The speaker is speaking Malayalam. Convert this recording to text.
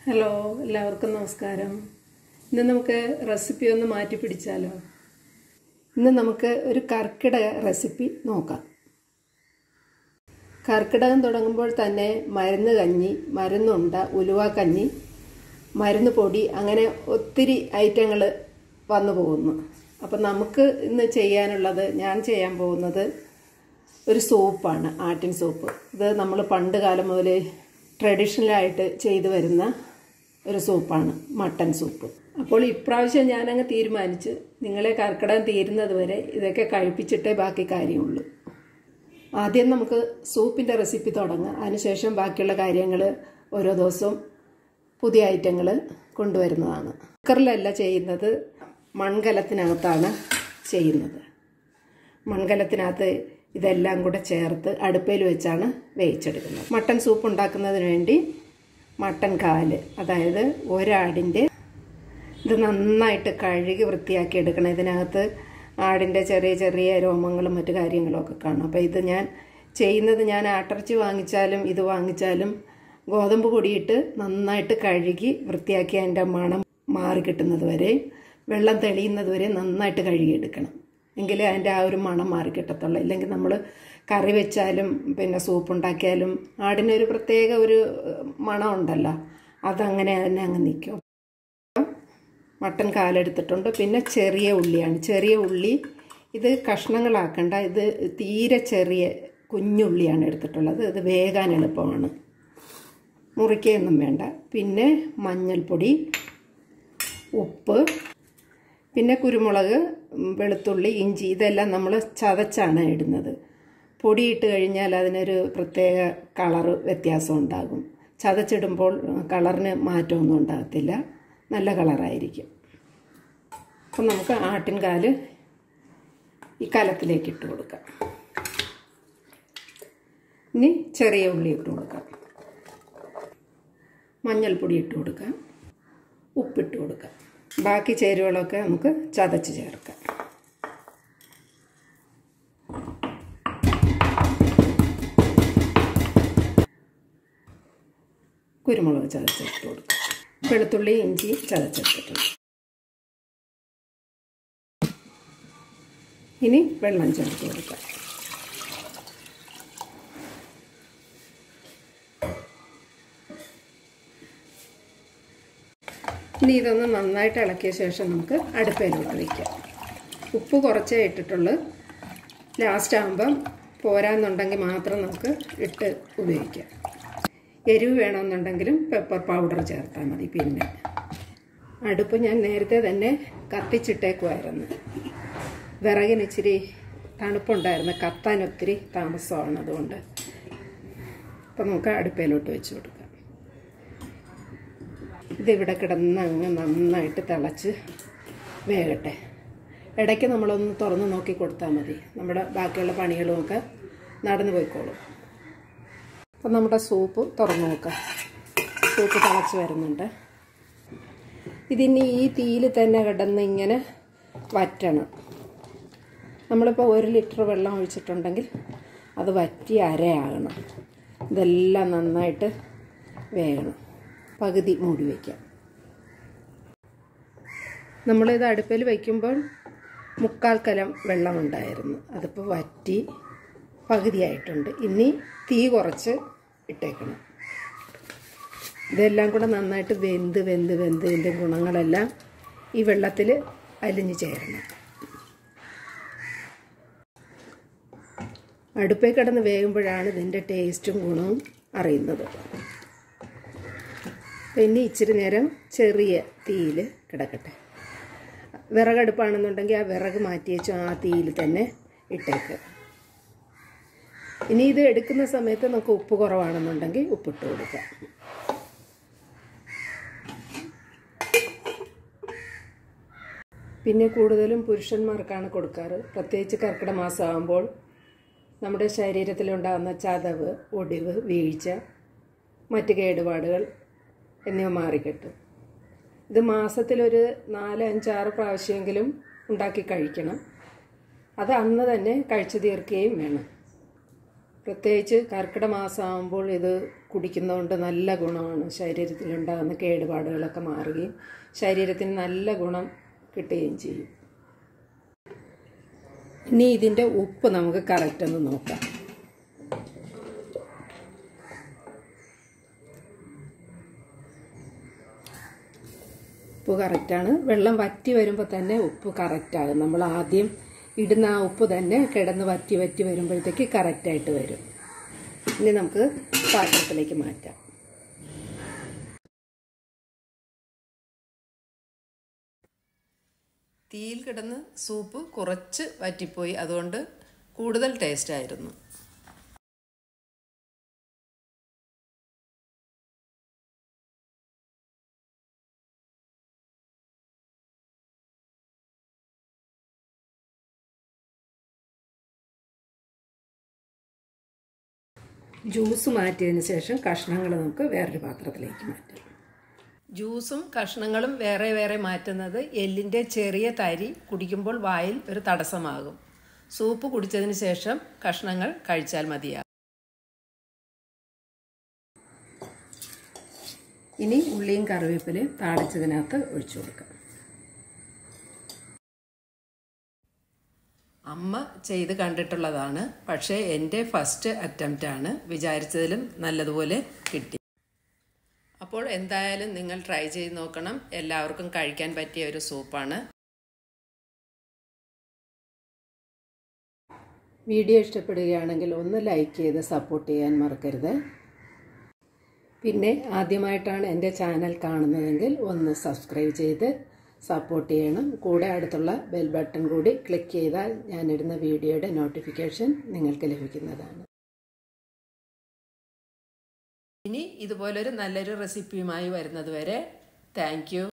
ഹലോ, എല്ലാവർക്കും നമസ്കാരം. ഇന്ന് നമുക്ക് റെസിപ്പി ഒന്ന് മാറ്റി പിടിച്ചാലോ? ഇന്ന് നമുക്ക് ഒരു കർക്കിടക റെസിപ്പി നോക്കാം. കർക്കിടകം തുടങ്ങുമ്പോൾ തന്നെ മരുന്ന് കഞ്ഞി, മരുന്നുണ്ട, ഉലുവാക്കഞ്ഞി, മരുന്ന് പൊടി, അങ്ങനെ ഒത്തിരി ഐറ്റങ്ങൾ വന്നു പോകുന്നു. അപ്പം നമുക്ക് ഇന്ന് ചെയ്യാനുള്ളത്, ഞാൻ ചെയ്യാൻ പോകുന്നത് ഒരു സൂപ്പാണ്, ആട്ടിൻ സൂപ്പ്. ഇത് നമ്മൾ പണ്ട് കാലം മുതൽ ട്രഡീഷണലായിട്ട് ചെയ്തു വരുന്ന ഒരു സൂപ്പാണ്, മട്ടൻ സൂപ്പ്. അപ്പോൾ ഇപ്രാവശ്യം ഞാനങ്ങ് തീരുമാനിച്ച് നിങ്ങളെ കർക്കിടകം തീരുന്നത് വരെ ഇതൊക്കെ കഴിപ്പിച്ചിട്ടേ ബാക്കി കാര്യമുള്ളൂ. ആദ്യം നമുക്ക് സൂപ്പിൻ്റെ റെസിപ്പി തുടങ്ങാം. അതിനുശേഷം ബാക്കിയുള്ള കാര്യങ്ങൾ ഓരോ ദിവസവും പുതിയ ഐറ്റങ്ങൾ കൊണ്ടുവരുന്നതാണ്. കുക്കറിലല്ല ചെയ്യുന്നത്, മൺകലത്തിനകത്താണ് ചെയ്യുന്നത്. മൺകലത്തിനകത്ത് ഇതെല്ലാം കൂടെ ചേർത്ത് അടുപ്പയിൽ വെച്ചാണ് വേവിച്ചെടുക്കുന്നത്. മട്ടൻ സൂപ്പ് ഉണ്ടാക്കുന്നതിന് വേണ്ടി മട്ടൻ കാല്, അതായത് ഒരാടിൻ്റെ, ഇത് നന്നായിട്ട് കഴുകി വൃത്തിയാക്കി എടുക്കണം. ഇതിനകത്ത് ആടിൻ്റെ ചെറിയ ചെറിയ രോമങ്ങളും മറ്റു കാര്യങ്ങളും ഒക്കെ കാണും. അപ്പോൾ ഇത് ഞാൻ ചെയ്യുന്നത്, ഞാൻ ആട്ടിറച്ചി വാങ്ങിച്ചാലും ഇത് വാങ്ങിച്ചാലും ഗോതമ്പ് പൊടിയിട്ട് നന്നായിട്ട് കഴുകി വൃത്തിയാക്കി അതിൻ്റെ മണം മാറി കിട്ടുന്നത് വരെ, വെള്ളം തെളിയുന്നത് വരെ നന്നായിട്ട് കഴുകിയെടുക്കണം. എങ്കിലേ അതിൻ്റെ ആ ഒരു മണം മാറി കിട്ടത്തുള്ളൂ. ഇല്ലെങ്കിൽ നമ്മൾ കറി വെച്ചാലും പിന്നെ സൂപ്പ് ഉണ്ടാക്കിയാലും ആടിനൊരു പ്രത്യേക ഒരു മണം ഉണ്ടല്ലോ, അതങ്ങനെ തന്നെ അങ്ങ് നിൽക്കും. മട്ടൻ കാലെടുത്തിട്ടുണ്ട്. പിന്നെ ചെറിയ ഉള്ളിയാണ്. ചെറിയ ഉള്ളി ഇത് കഷ്ണങ്ങളാക്കണ്ട, ഇത് തീരെ ചെറിയ കുഞ്ഞുള്ളിയാണ് എടുത്തിട്ടുള്ളത്. ഇത് വേകാൻ എളുപ്പമാണ്, മുറിക്കുകയൊന്നും വേണ്ട. പിന്നെ മഞ്ഞൾപ്പൊടി, ഉപ്പ്, പിന്നെ കുരുമുളക്, വെളുത്തുള്ളി, ഇഞ്ചി, ഇതെല്ലാം നമ്മൾ ചതച്ചാണ് ഇടുന്നത്. പൊടിയിട്ട് കഴിഞ്ഞാൽ അതിനൊരു പ്രത്യേക കളറ് വ്യത്യാസം ഉണ്ടാകും. ചതച്ചിടുമ്പോൾ കളറിന് മാറ്റമൊന്നും ഉണ്ടാകത്തില്ല, നല്ല കളറായിരിക്കും. അപ്പം നമുക്ക് ആട്ടിൻകാല് ഈ കലത്തിലേക്ക് ഇട്ട് കൊടുക്കാം. ഇനി ചെറിയ ഉള്ളി ഇട്ട് കൊടുക്കാം, മഞ്ഞൾപ്പൊടി ഇട്ട് കൊടുക്കാം, ഉപ്പിട്ട് കൊടുക്കാം. ബാക്കി ചേരുവകളൊക്കെ നമുക്ക് ചതച്ച് ചേർക്കാം. കുരുമുളക് ചതച്ചിട്ട് കൊടുക്കാം. വെളുത്തുള്ളി, ഇഞ്ചി ചതച്ചിട്ടിട്ടുണ്ട്. ഇനി വെള്ളം ചേർത്ത് കൊടുക്കാം. ഇനി ഇതൊന്ന് നന്നായിട്ട് ഇളക്കിയ ശേഷം നമുക്ക് അടുപ്പയിലോട്ട് വയ്ക്കാം. ഉപ്പ് കുറച്ചേ ഇട്ടിട്ടുള്ളൂ. ലാസ്റ്റ് ആകുമ്പം പോരാന്നുണ്ടെങ്കിൽ മാത്രം നമുക്ക് ഇട്ട് ഉപയോഗിക്കാം. എരിവ് വേണമെന്നുണ്ടെങ്കിലും പെപ്പർ പൗഡർ ചേർത്താൽ മതി. പിന്നെ അടുപ്പ് ഞാൻ നേരത്തെ തന്നെ കത്തിച്ചിട്ടേക്കുമായിരുന്നു. വിറകിന് ഇച്ചിരി തണുപ്പുണ്ടായിരുന്നു, കത്താൻ ഒത്തിരി താമസമാണ്. അതുകൊണ്ട് അപ്പം നമുക്ക് അടുപ്പയിലോട്ട് വെച്ച് കൊടുക്കാം. ഇതിവിടെ കിടന്ന് അങ്ങ് നന്നായിട്ട് തിളച്ച് വേകട്ടെ. ഇടയ്ക്ക് നമ്മളൊന്ന് തുറന്ന് നോക്കി കൊടുത്താൽ മതി, നമ്മുടെ ബാക്കിയുള്ള പണികളുമൊക്കെ നടന്നു പോയിക്കോളും. അപ്പം നമ്മുടെ സൂപ്പ് തുറന്ന് നോക്കാം. സൂപ്പ് തിളച്ച് വരുന്നുണ്ട്. ഇതിനി ഈ തീയിൽ തന്നെ കിടന്ന് ഇങ്ങനെ വറ്റണം. നമ്മളിപ്പോൾ 1 ലിറ്റർ വെള്ളം ഒഴിച്ചിട്ടുണ്ടെങ്കിൽ അത് വറ്റി അരയാകണം. ഇതെല്ലാം നന്നായിട്ട് വേകണം. പകുതി മൂടി വയ്ക്കാം. നമ്മളിത് അടുപ്പിൽ വയ്ക്കുമ്പോൾ 3/4 കലം വെള്ളമുണ്ടായിരുന്നു, അതിപ്പോൾ വറ്റി പകുതിയായിട്ടുണ്ട്. ഇനി തീ കുറച്ച് ഇട്ടേക്കണം. ഇതെല്ലാം കൂടെ നന്നായിട്ട് വെന്ത് ഇതിൻ്റെ ഗുണങ്ങളെല്ലാം ഈ വെള്ളത്തിൽ അലിഞ്ഞു ചേരണം. അടുപ്പിൽ കിടന്ന് വേകുമ്പോഴാണ് ഇതിൻ്റെ ടേസ്റ്റും ഗുണവും അറിയുന്നത്. പിന്നെ ഇച്ചിരി നേരം ചെറിയ തീയിൽ കിടക്കട്ടെ. വിറകടുപ്പാണെന്നുണ്ടെങ്കിൽ ആ വിറക് മാറ്റി വെച്ചു ആ തീയിൽ തന്നെ ഇട്ടേക്ക്. ഇനി ഇത് എടുക്കുന്ന സമയത്ത് നമുക്ക് ഉപ്പ് കുറവാണെന്നുണ്ടെങ്കിൽ ഉപ്പിട്ട് കൊടുക്കാം. പിന്നെ കൂടുതലും പുരുഷന്മാർക്കാണ് കൊടുക്കാറ്. പ്രത്യേകിച്ച് കർക്കിടക മാസമാകുമ്പോൾ നമ്മുടെ ശരീരത്തിലുണ്ടാകുന്ന ചതവ്, ഒടിവ്, വീഴ്ച, മറ്റ് കേടുപാടുകൾ എന്നിവ മാറിക്കിട്ടും. ഇത് മാസത്തിലൊരു 4-5-6 പ്രാവശ്യമെങ്കിലും ഉണ്ടാക്കി കഴിക്കണം. അത് അന്ന് തന്നെ കഴിച്ചു തീർക്കുകയും വേണം. പ്രത്യേകിച്ച് കർക്കിടക മാസമാകുമ്പോൾ ഇത് കുടിക്കുന്നതുകൊണ്ട് നല്ല ഗുണമാണ്. ശരീരത്തിലുണ്ടാകുന്ന കേടുപാടുകളൊക്കെ മാറുകയും ശരീരത്തിന് നല്ല ഗുണം കിട്ടുകയും ചെയ്യും. ഇനി ഇതിൻ്റെ ഉപ്പ് നമുക്ക് കറക്റ്റ് ഒന്ന് നോക്കാം. ഉപ്പ് കറക്റ്റാണ്. വെള്ളം വറ്റി വരുമ്പോൾ തന്നെ ഉപ്പ് കറക്റ്റാകും. നമ്മൾ ആദ്യം ഇടുന്ന ആ ഉപ്പ് തന്നെ കിടന്ന് വറ്റി വരുമ്പോഴത്തേക്ക് കറക്റ്റായിട്ട് വരും. ഇനി നമുക്ക് പാത്രത്തിലേക്ക് മാറ്റാം. തീയിൽ കിടന്ന് സൂപ്പ് കുറച്ച് വറ്റിപ്പോയി, അതുകൊണ്ട് കൂടുതൽ ടേസ്റ്റായിരുന്നു. ജ്യൂസ് മാറ്റിയതിന് ശേഷം കഷ്ണങ്ങൾ നമുക്ക് വേറൊരു പാത്രത്തിലേക്ക് മാറ്റാം. ജ്യൂസും കഷ്ണങ്ങളും വേറെ വേറെ മാറ്റുന്നത് എല്ലിൻ്റെ ചെറിയ തരി കുടിക്കുമ്പോൾ വായിൽ ഒരു തടസ്സമാകും. സൂപ്പ് കുടിച്ചതിന് ശേഷം കഷ്ണങ്ങൾ കഴിച്ചാൽ മതിയാകും. ഇനി ഉള്ളിയും കറിവേപ്പിലയും താളിച്ചതിനകത്ത് ഒഴിച്ചു കൊടുക്കാം. അമ്മ ചെയ്ത് കണ്ടിട്ടുള്ളതാണ്, പക്ഷേ എൻ്റെ ഫസ്റ്റ് അറ്റംപ്റ്റാണ്. വിചാരിച്ചതിലും നല്ലതുപോലെ കിട്ടി. അപ്പോൾ എന്തായാലും നിങ്ങൾ ട്രൈ ചെയ്ത് നോക്കണം. എല്ലാവർക്കും കഴിക്കാൻ പറ്റിയ ഒരു സൂപ്പാണ്. വീഡിയോ ഇഷ്ടപ്പെടുകയാണെങ്കിൽ ഒന്ന് ലൈക്ക് ചെയ്ത് സപ്പോർട്ട് ചെയ്യാൻ മറക്കരുത്. പിന്നെ ആദ്യമായിട്ടാണ് എൻ്റെ ചാനൽ കാണുന്നതെങ്കിൽ ഒന്ന് സബ്സ്ക്രൈബ് ചെയ്ത് സപ്പോർട്ട് ചെയ്യണം. കൂടെ അടുത്തുള്ള ബെൽ ബട്ടൺ കൂടി ക്ലിക്ക് ചെയ്താൽ ഞാനിടുന്ന വീഡിയോയുടെ നോട്ടിഫിക്കേഷൻ നിങ്ങൾക്ക് ലഭിക്കുന്നതാണ്. ഇനി ഇതുപോലൊരു നല്ലൊരു റെസിപ്പിയുമായി വരുന്നത് വരെ താങ്ക് യു.